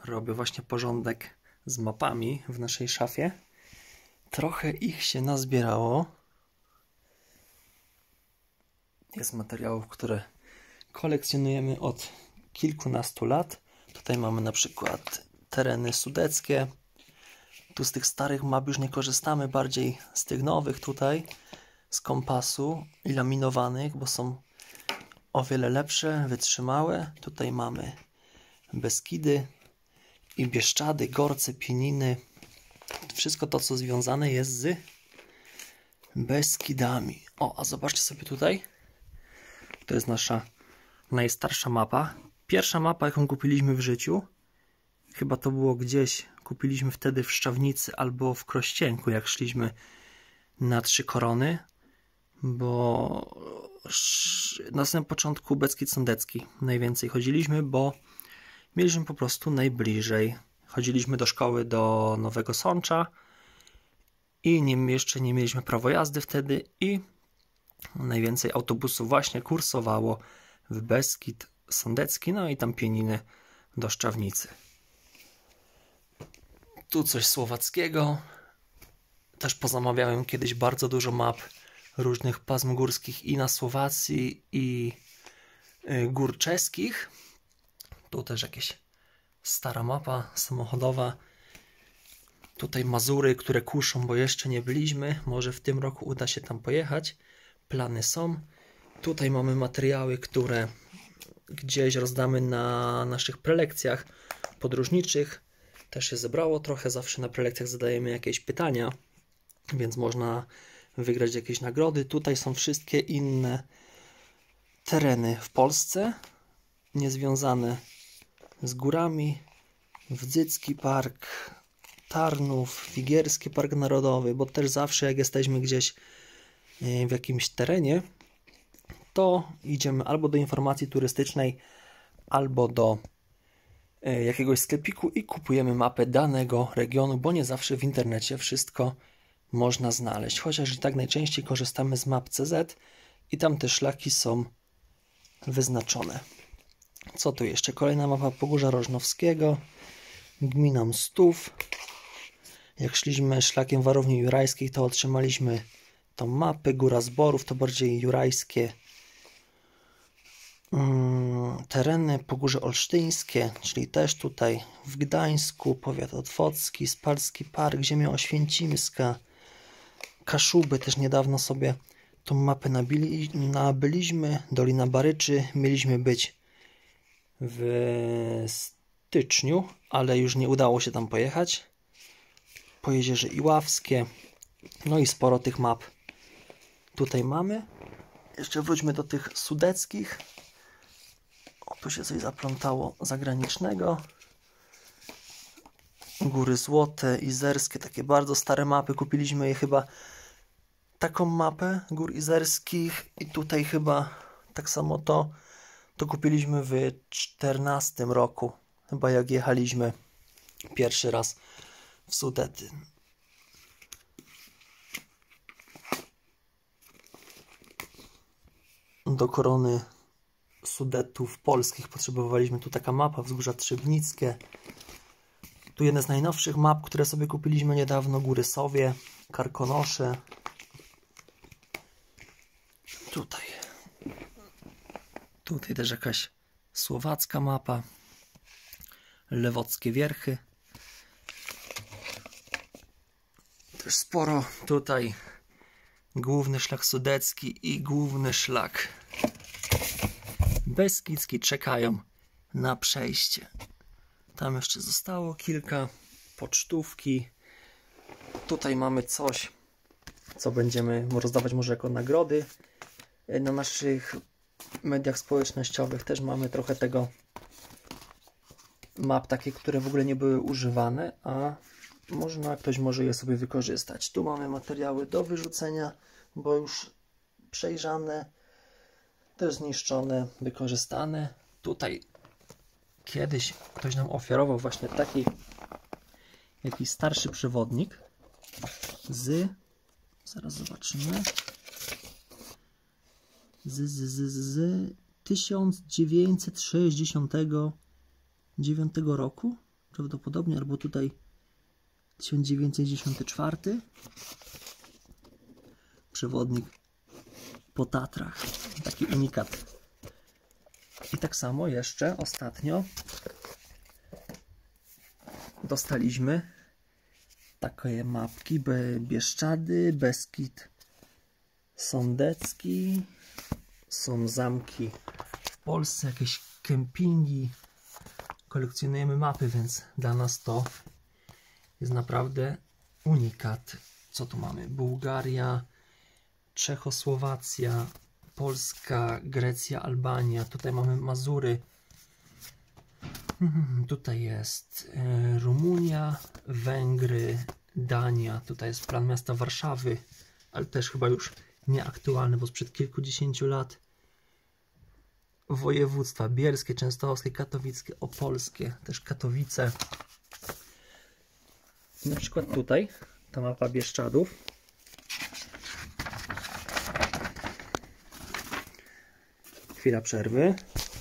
robię właśnie porządek z mapami w naszej szafie. Trochę ich się nazbierało. Jest materiałów, które kolekcjonujemy od kilkunastu lat. Tutaj mamy na przykład tereny sudeckie. Tu z tych starych map już nie korzystamy, bardziej z tych nowych tutaj, z kompasu i laminowanych, bo są o wiele lepsze, wytrzymałe. Tutaj mamy Beskidy i Bieszczady, Gorce, Pieniny. Wszystko to, co związane jest z Beskidami. O, a zobaczcie sobie tutaj. To jest nasza najstarsza mapa. Pierwsza mapa, jaką kupiliśmy w życiu. Chyba to było gdzieś, kupiliśmy wtedy w Szczawnicy albo w Krościenku, jak szliśmy na Trzy Korony. Bo na samym początku Beskid Sądecki najwięcej chodziliśmy, bo mieliśmy po prostu najbliżej. Chodziliśmy do szkoły do Nowego Sącza i jeszcze nie mieliśmy prawa jazdy wtedy i najwięcej autobusów właśnie kursowało w Beskid Sądecki, no i tam Pieniny do Szczawnicy. Tu coś słowackiego. Też pozamawiałem kiedyś bardzo dużo map różnych pasm górskich i na Słowacji, i gór czeskich. Tu też jakieś stara mapa samochodowa. Tutaj Mazury, które kuszą, bo jeszcze nie byliśmy. Może w tym roku uda się tam pojechać. Plany są. Tutaj mamy materiały, które gdzieś rozdamy na naszych prelekcjach podróżniczych. Też się zebrało trochę. Zawsze na prelekcjach zadajemy jakieś pytania, więc można wygrać jakieś nagrody. Tutaj są wszystkie inne tereny w Polsce, niezwiązane z górami. Wdzycki Park, Tarnów, Wigierski Park Narodowy, bo też zawsze jak jesteśmy gdzieś w jakimś terenie, to idziemy albo do informacji turystycznej, albo do jakiegoś sklepiku i kupujemy mapę danego regionu, bo nie zawsze w internecie wszystko można znaleźć. Chociaż i tak najczęściej korzystamy z map CZ i tam te szlaki są wyznaczone. Co tu jeszcze? Kolejna mapa Pogórza Rożnowskiego, gmina Mstów. Jak szliśmy szlakiem Warowni Jurajskich, to otrzymaliśmy tą mapę. Góra Zborów to bardziej jurajskie tereny. Pogórze Olsztyńskie, czyli też tutaj w Gdańsku, powiat otwocki, Spalski Park, ziemia oświęcimska, Kaszuby, też niedawno sobie tą mapę nabyliśmy. Dolina Baryczy, mieliśmy być w styczniu, ale już nie udało się tam pojechać. Pojezierze Iławskie, no i sporo tych map tutaj mamy. Jeszcze wróćmy do tych sudeckich. O, tu się coś zaplątało zagranicznego. Góry Złote, Izerskie, takie bardzo stare mapy. Kupiliśmy je chyba, taką mapę gór izerskich i tutaj chyba tak samo to kupiliśmy w 2014 roku. Chyba jak jechaliśmy pierwszy raz w Sudety. Do korony Sudetów polskich potrzebowaliśmy tu taka mapa, Wzgórza Trzebnickie. Tu jedna z najnowszych map, które sobie kupiliśmy niedawno, Góry Sowie, Karkonosze. Tutaj też jakaś słowacka mapa. Lewockie Wierchy. Też sporo tutaj. Główny szlak sudecki i główny szlak beskidzki czekają na przejście. Tam jeszcze zostało kilka, pocztówki. Tutaj mamy coś, co będziemy rozdawać może jako nagrody. Na naszych mediach społecznościowych też mamy trochę tego map, takie, które w ogóle nie były używane, a ktoś może je sobie wykorzystać. Tu mamy materiały do wyrzucenia, bo już przejrzane, też zniszczone, wykorzystane. Tutaj kiedyś ktoś nam ofiarował właśnie taki jakiś starszy przewodnik zaraz zobaczymy, z 1969 roku. prawdopodobnie, albo tutaj 1994. Przewodnik po Tatrach, taki unikat. I tak samo jeszcze ostatnio dostaliśmy takie mapki Bieszczady, Beskid Sądecki, są zamki w Polsce, jakieś kempingi. Kolekcjonujemy mapy, więc dla nas to jest naprawdę unikat. Co tu mamy? Bułgaria, Czechosłowacja, Polska, Grecja, Albania. Tutaj mamy Mazury. Tutaj jest Rumunia, Węgry, Dania. Tutaj jest plan miasta Warszawy, ale też chyba już nieaktualny, bo sprzed kilkudziesięciu lat. Województwa bielskie, częstochowskie, katowickie, opolskie, też Katowice. I na przykład tutaj ta mapa Bieszczadów. Chwila przerwy.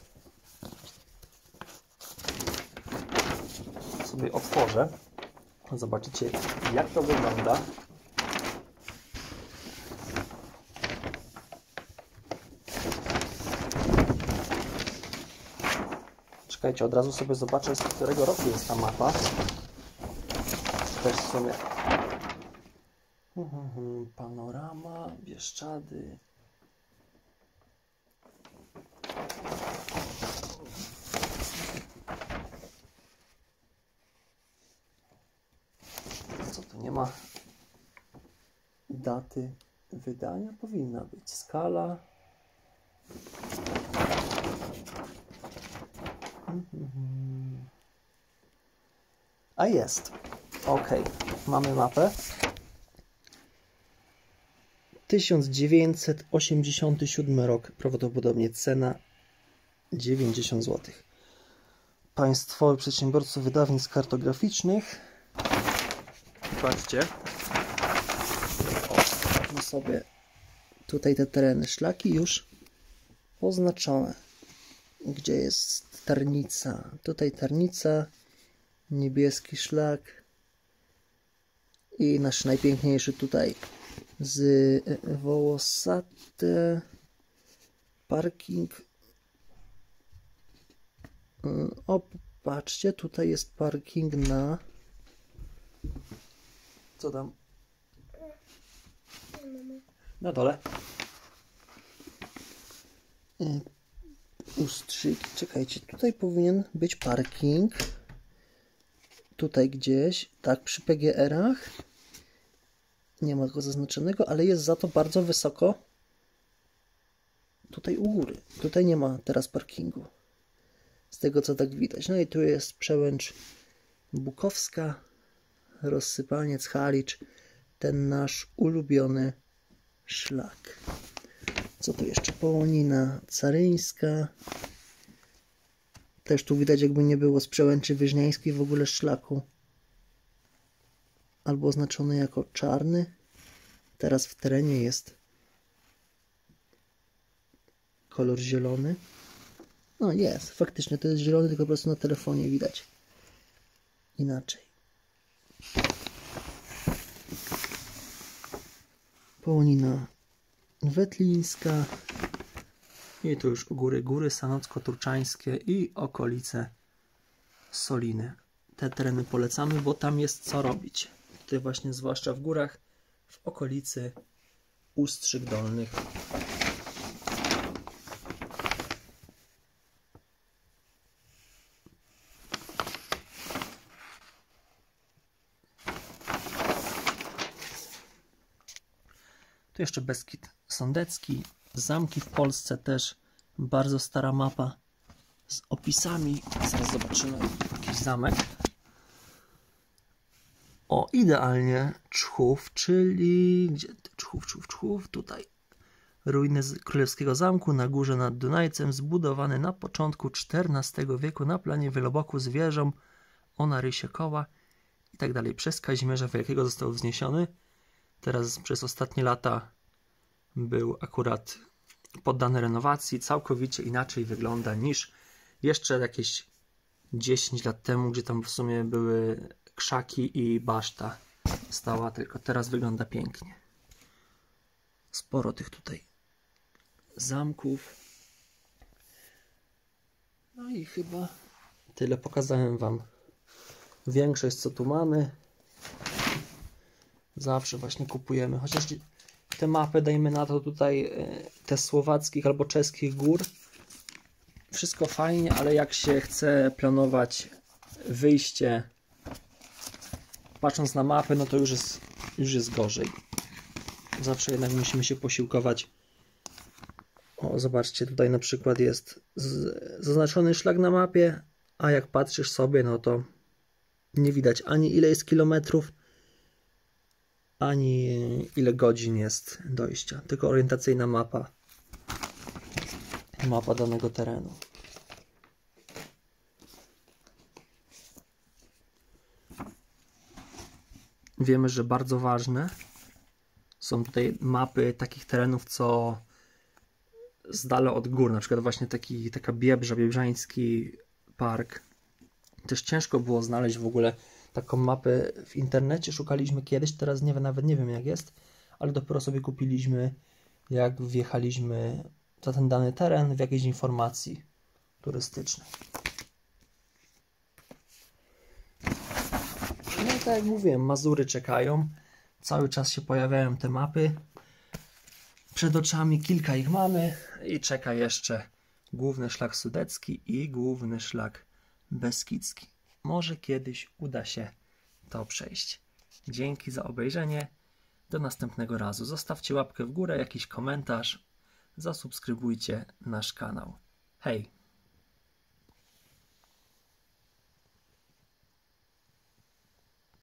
Sobie otworzę. Zobaczycie, jak to wygląda. Czekajcie, od razu sobie zobaczę, z którego roku jest ta mapa. Też w sumie. Panorama, Bieszczady. Co tu nie ma daty wydania? Powinna być skala. A jest. Ok, mamy mapę. 1987 rok, prawdopodobnie cena 90 zł. Państwowy Przedsiębiorstwo Wydawnictw Kartograficznych. Patrzcie. Mamy sobie tutaj te tereny, szlaki już oznaczone. Gdzie jest Tarnica? Tutaj Tarnica, niebieski szlak i nasz najpiękniejszy tutaj z Wołosate parking. O, patrzcie, tutaj jest parking na... Co tam? Na dole. Ustrzyki. Czekajcie, tutaj powinien być parking. Tutaj gdzieś, tak, przy PGR-ach. Nie ma go zaznaczonego, ale jest za to bardzo wysoko. Tutaj u góry. Tutaj nie ma teraz parkingu. Z tego co tak widać. No i tu jest przełęcz Bukowska, Rozsypaniec, Halicz. Ten nasz ulubiony szlak. Co tu jeszcze? Połonina Caryńska. Też tu widać, jakby nie było z przełęczy Wyżniańskiej w ogóle szlaku. Albo oznaczony jako czarny. Teraz w terenie jest kolor zielony. No jest, faktycznie to jest zielony, tylko po prostu na telefonie widać inaczej. Połonina Wetlińska. I tu już u góry, góry sanocko-turczańskie i okolice Soliny. Te tereny polecamy, bo tam jest co robić. Tutaj właśnie, zwłaszcza w górach, w okolicy Ustrzyk Dolnych. Tu jeszcze Beskid Sądecki. Zamki w Polsce też. Bardzo stara mapa z opisami. Zaraz zobaczymy jakiś zamek. O, idealnie Czchów, czyli... Gdzie? Czchów, tutaj. Ruiny z Królewskiego Zamku na górze nad Dunajcem, zbudowany na początku XIV wieku na planie wieloboku z wieżą o narysie koła i tak dalej. Przez Kazimierza Wielkiego został wzniesiony. Teraz przez ostatnie lata był akurat poddany renowacji. Całkowicie inaczej wygląda niż jeszcze jakieś 10 lat temu, gdzie tam w sumie były krzaki i baszta stała, tylko teraz wygląda pięknie. Sporo tych tutaj zamków. No i chyba tyle pokazałem Wam. Większość co tu mamy. Zawsze właśnie kupujemy, chociaż te mapy, dajmy na to tutaj, te słowackich albo czeskich gór, wszystko fajnie, ale jak się chce planować wyjście patrząc na mapy, no to już jest gorzej. Zawsze jednak musimy się posiłkować. O, zobaczcie, tutaj na przykład jest zaznaczony szlak na mapie, a jak patrzysz sobie, no to nie widać ani ile jest kilometrów, ani ile godzin jest dojścia, tylko orientacyjna mapa danego terenu. Wiemy, że bardzo ważne są tutaj mapy takich terenów, co z dala od gór, na przykład właśnie taka Biebrza, Biebrzański Park. Też ciężko było znaleźć w ogóle taką mapę w internecie, szukaliśmy kiedyś, teraz nawet nie wiem jak jest, ale dopiero sobie kupiliśmy, jak wjechaliśmy za ten dany teren w jakiejś informacji turystycznej. No i tak jak mówiłem, Mazury czekają, cały czas się pojawiają te mapy, przed oczami kilka ich mamy i czeka jeszcze główny szlak sudecki i główny szlak beskidzki. Może kiedyś uda się to przejść. Dzięki za obejrzenie. Do następnego razu. Zostawcie łapkę w górę, jakiś komentarz. Zasubskrybujcie nasz kanał. Hej!